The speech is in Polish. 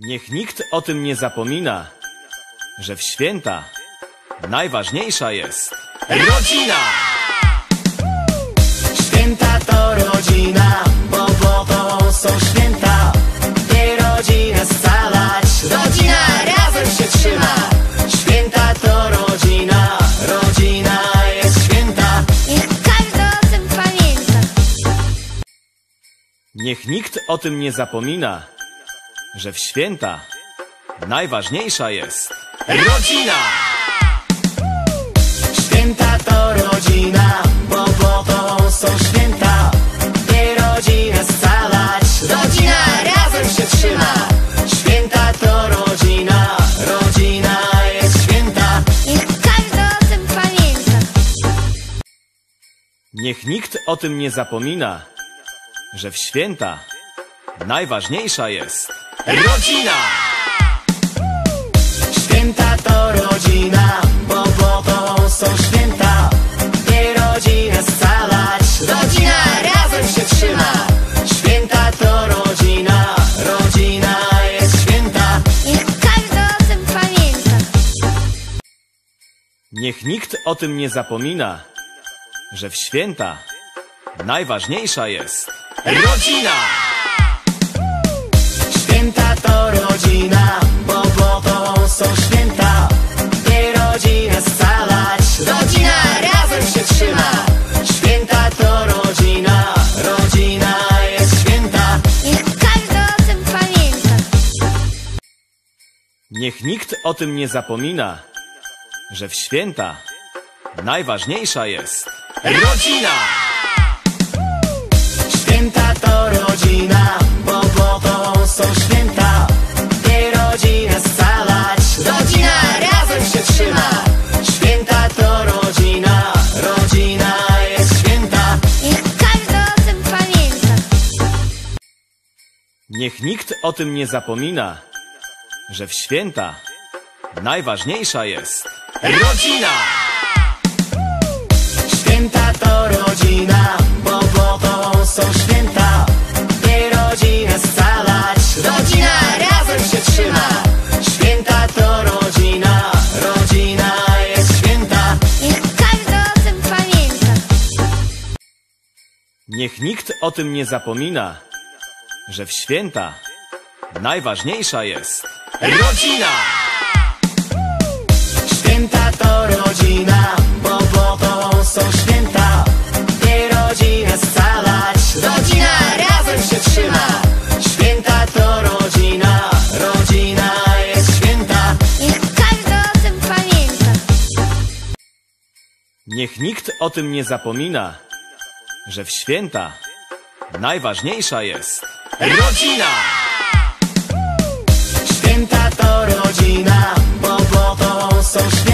Niech nikt o tym nie zapomina, że w święta najważniejsza jest rodzina! Święta to rodzina, bo to są święta, by rodzinę scalać. Rodzina razem się trzyma. Święta to rodzina, rodzina jest święta. Niech każdy o tym pamięta. Niech nikt o tym nie zapomina, że w święta najważniejsza jest rodzina! Święta to rodzina, bo to są święta, by rodzinę scalać. Rodzina razem się trzyma. Święta to rodzina, rodzina jest święta. Niech każdy o tym pamięta. Niech nikt o tym nie zapomina, że w święta najważniejsza jest rodzina! Święta to rodzina, bo to są święta, by rodzinę scalać. Rodzina razem się trzyma. Święta to rodzina, rodzina jest święta. Niech każdy o tym pamięta. Niech nikt o tym nie zapomina, że w święta najważniejsza jest rodzina! Święta to rodzina, bo to są święta, by rodzinę scalać. Rodzina razem się trzyma. Święta to rodzina, rodzina jest święta. Niech każdy o tym pamięta. Niech nikt o tym nie zapomina, że w święta najważniejsza jest rodzina! Święta to rodzina, bo to są święta, by rodzinę scalać. Rodzina razem się trzyma. Święta to rodzina, rodzina jest święta. Niech każdy o tym pamięta. Niech nikt o tym nie zapomina, że w święta najważniejsza jest rodzina! Święta to rodzina, bo to są święta, by rodzinę scalać. Rodzina razem się trzyma. Święta to rodzina, rodzina jest święta. Niech każdy o tym pamięta. Niech nikt o tym nie zapomina, że w święta najważniejsza jest rodzina! Święta to rodzina, bo to są święta, by rodzinę scalać. Rodzina razem się trzyma. Święta to rodzina, rodzina jest święta. Niech każdy o tym pamięta. Niech nikt o tym nie zapomina, że w święta najważniejsza jest rodzina! Święta to rodzina, bo to są święta.